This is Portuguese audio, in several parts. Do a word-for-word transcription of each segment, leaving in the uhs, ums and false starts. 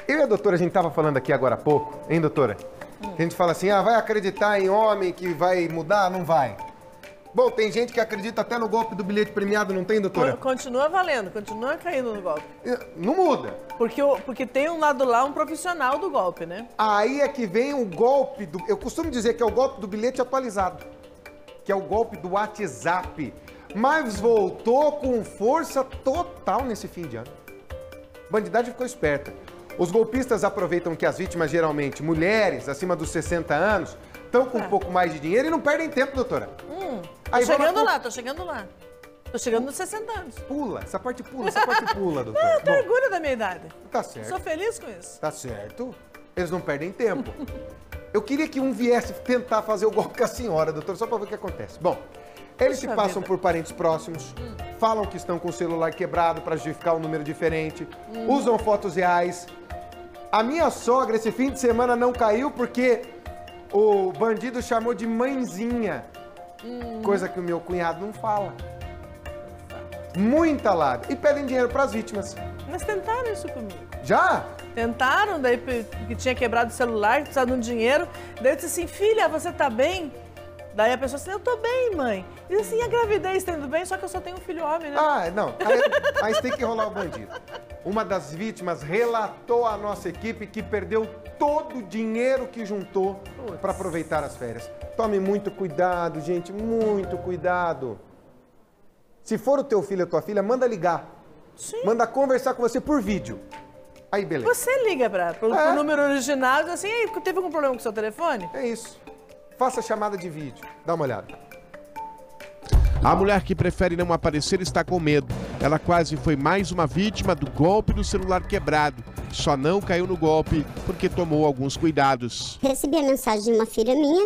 Eu e a doutora, a gente tava falando aqui agora há pouco, hein, doutora? Hum. A gente fala assim, ah, vai acreditar em homem que vai mudar? Não vai. Bom, tem gente que acredita até no golpe do bilhete premiado, não tem, doutora? Continua valendo, continua caindo no golpe. Não muda. Porque, porque tem um lado lá, um profissional do golpe, né? Aí é que vem o golpe do... Eu costumo dizer que é o golpe do bilhete atualizado. Que é o golpe do WhatsApp. Mas voltou com força total nesse fim de ano. A bandidagem ficou esperta. Os golpistas aproveitam que as vítimas, geralmente mulheres acima dos sessenta anos, estão com é. um pouco mais de dinheiro e não perdem tempo, doutora. Hum, tô Aí chegando vamos... lá, tô chegando lá. Tô chegando nos sessenta anos. Pula, essa parte pula, essa parte pula, doutora. Não, eu tenho orgulho da minha idade. Tá certo. Sou feliz com isso. Tá certo. Eles não perdem tempo. Eu queria que um viesse tentar fazer o golpe com a senhora, doutora, só pra ver o que acontece. Bom, eles Puxa se passam vida. por parentes próximos, hum. falam que estão com o celular quebrado para justificar um número diferente, hum. usam fotos reais. A minha sogra esse fim de semana não caiu porque o bandido chamou de mãezinha, hum. coisa que o meu cunhado não fala. Muita lábia. E pedem dinheiro para as vítimas. Mas tentaram isso comigo. Já? Tentaram, daí que tinha quebrado o celular, precisava de um dinheiro. Daí eu disse assim, filha, você tá bem? Daí a pessoa disse, eu tô bem, mãe. E assim, a gravidez tá indo bem, só que eu só tenho um filho homem, né? Ah, não. Aí, aí tem que rolar o bandido. Uma das vítimas relatou à nossa equipe que perdeu todo o dinheiro que juntou para aproveitar as férias. Tome muito cuidado, gente, muito cuidado. Se for o teu filho ou tua filha, manda ligar. Sim. Manda conversar com você por vídeo. Aí, beleza. Você liga para o é. número original e diz assim, ei, teve algum problema com o seu telefone? É isso. Faça chamada de vídeo. Dá uma olhada. A mulher que prefere não aparecer está com medo. Ela quase foi mais uma vítima do golpe do celular quebrado. Só não caiu no golpe porque tomou alguns cuidados. Recebi a mensagem de uma filha minha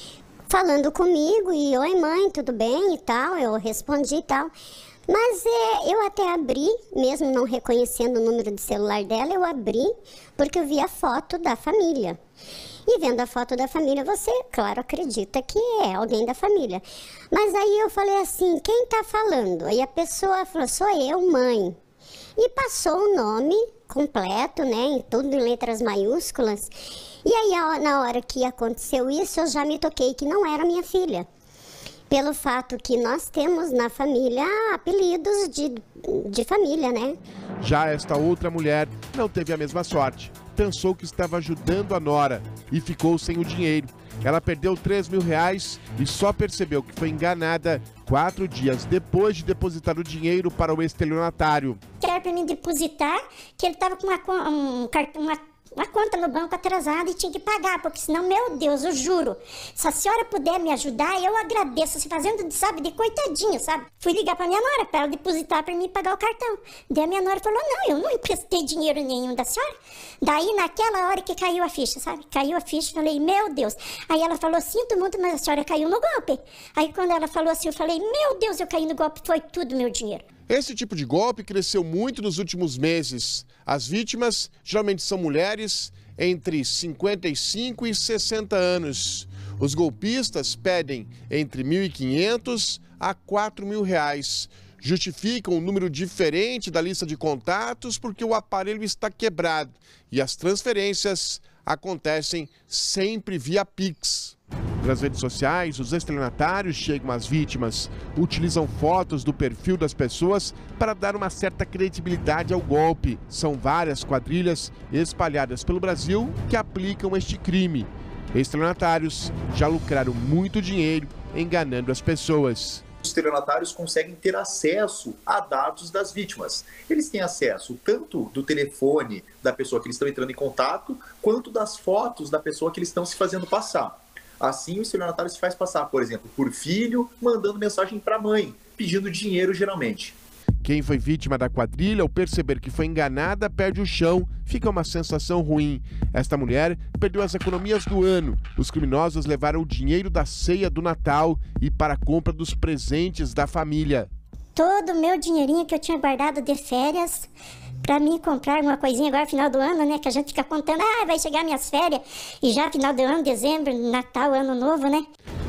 falando comigo e, oi mãe, tudo bem e tal. Eu respondi e tal. Mas é, eu até abri, mesmo não reconhecendo o número de celular dela, eu abri porque eu vi a foto da família. E vendo a foto da família, você, claro, acredita que é alguém da família. Mas aí eu falei assim, quem tá falando? Aí a pessoa falou, sou eu, mãe. E passou o nome completo, né, em tudo em letras maiúsculas. E aí, na hora que aconteceu isso, eu já me toquei que não era minha filha. Pelo fato que nós temos na família apelidos de, de família, né? Já esta outra mulher não teve a mesma sorte. Pensou que estava ajudando a nora e ficou sem o dinheiro. Ela perdeu três mil reais e só percebeu que foi enganada quatro dias depois de depositar o dinheiro para o estelionatário. Quer para mim depositar que ele estava com uma, um, uma uma conta no banco atrasada e tinha que pagar, porque senão, meu Deus, eu juro, se a senhora puder me ajudar, eu agradeço, se fazendo, sabe, de coitadinho, sabe? Fui ligar pra minha nora para ela depositar para mim pagar o cartão. Daí a minha nora falou, não, eu não emprestei dinheiro nenhum da senhora. Daí, naquela hora que caiu a ficha, sabe? Caiu a ficha, falei, meu Deus. Aí ela falou, sinto muito, mas a senhora caiu no golpe. Aí quando ela falou assim, eu falei, meu Deus, eu caí no golpe, foi tudo meu dinheiro. Esse tipo de golpe cresceu muito nos últimos meses. As vítimas geralmente são mulheres entre cinquenta e cinco e sessenta anos. Os golpistas pedem entre mil e quinhentos a quatro mil reais. Justificam um número diferente da lista de contatos porque o aparelho está quebrado. E as transferências acontecem sempre via Pix. Nas redes sociais, os estelionatários chegam às vítimas, utilizam fotos do perfil das pessoas para dar uma certa credibilidade ao golpe. São várias quadrilhas espalhadas pelo Brasil que aplicam este crime. Estelionatários já lucraram muito dinheiro enganando as pessoas. Os estelionatários conseguem ter acesso a dados das vítimas. Eles têm acesso tanto do telefone da pessoa que eles estão entrando em contato, quanto das fotos da pessoa que eles estão se fazendo passar. Assim, o estelionatário se faz passar, por exemplo, por filho, mandando mensagem para a mãe, pedindo dinheiro geralmente. Quem foi vítima da quadrilha, ao perceber que foi enganada, perde o chão. Fica uma sensação ruim. Esta mulher perdeu as economias do ano. Os criminosos levaram o dinheiro da ceia do Natal e para a compra dos presentes da família. Todo o meu dinheirinho que eu tinha guardado de férias para mim comprar uma coisinha agora final do ano, né? Que a gente fica contando, ah, vai chegar minhas férias. E já final do ano, dezembro, Natal, Ano Novo, né?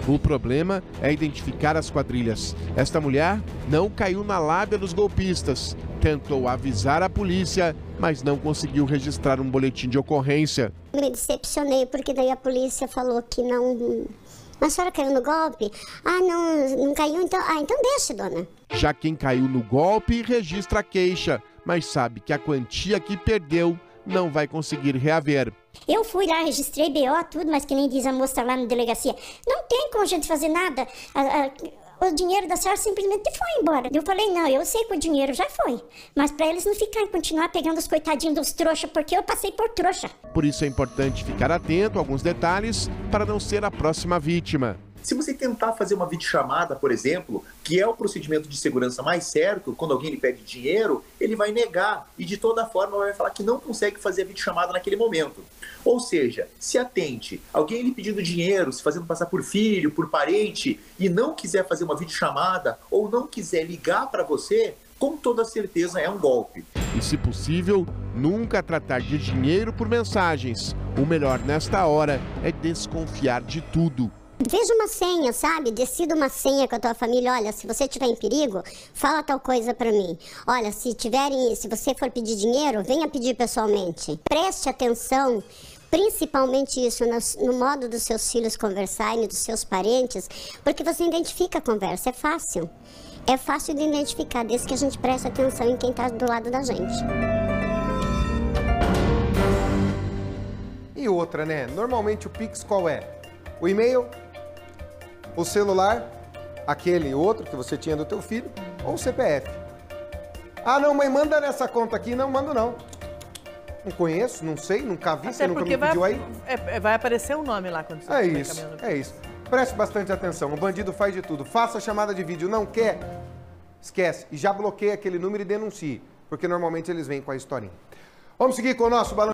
O problema é identificar as quadrilhas. Esta mulher não caiu na lábia dos golpistas. Tentou avisar a polícia, mas não conseguiu registrar um boletim de ocorrência. Me decepcionei, porque daí a polícia falou que não... Mas a senhora caiu no golpe? Ah, não, não caiu, então... Ah, então deixe, dona. Já quem caiu no golpe registra a queixa, mas sabe que a quantia que perdeu não vai conseguir reaver. Eu fui lá, registrei B O, tudo, mas que nem diz a moça lá na delegacia. Não tem como a gente fazer nada. A, a, o dinheiro da senhora simplesmente foi embora. Eu falei, não, eu sei que o dinheiro já foi. Mas para eles não ficarem, continuar pegando os coitadinhos dos trouxas, porque eu passei por trouxa. Por isso é importante ficar atento a alguns detalhes para não ser a próxima vítima. Se você tentar fazer uma videochamada, por exemplo, que é o procedimento de segurança mais certo, quando alguém lhe pede dinheiro, ele vai negar e de toda forma vai falar que não consegue fazer a videochamada naquele momento. Ou seja, se atente, alguém lhe pedindo dinheiro, se fazendo passar por filho, por parente, e não quiser fazer uma videochamada ou não quiser ligar para você, com toda certeza é um golpe. E se possível, nunca tratar de dinheiro por mensagens. O melhor nesta hora é desconfiar de tudo. Veja uma senha, sabe? Decida uma senha com a tua família. Olha, se você estiver em perigo, fala tal coisa pra mim. Olha, se tiverem, se você for pedir dinheiro, venha pedir pessoalmente. Preste atenção, principalmente isso, no, no modo dos seus filhos conversarem, dos seus parentes, porque você identifica a conversa, é fácil. É fácil de identificar, desde que a gente preste atenção em quem está do lado da gente. E outra, né? Normalmente o Pix qual é? O e-mail? O celular, aquele outro que você tinha do teu filho, ou o C P F. Ah, não, mãe, manda nessa conta aqui. Não, mando não. Não conheço, não sei, nunca vi, Até você nunca me vai, pediu aí. É, vai aparecer o um nome lá quando você É isso, é isso. Preste bastante atenção, o bandido faz de tudo. Faça a chamada de vídeo, não quer? Esquece, e já bloqueia aquele número e denuncie, porque normalmente eles vêm com a historinha. Vamos seguir com o nosso balanço.